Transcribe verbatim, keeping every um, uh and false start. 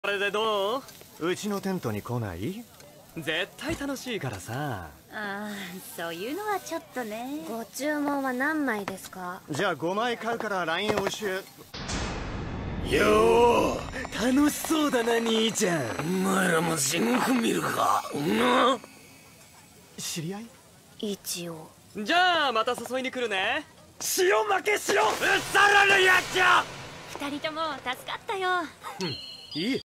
これでどう？ うちのテントに来ない？ 絶対楽しいからさ。 ああ、そういうのはちょっとね。 ご注文は何枚ですか？ じゃあごまい買うから ライン 教え。 よー、楽しそうだな兄ちゃん。お前らも地獄見るかな。 知り合い？ 一応。 じゃあまた誘いに来るね。塩負けしろ、うっさらぬやっちゃ。 二人とも助かったよ。 いい。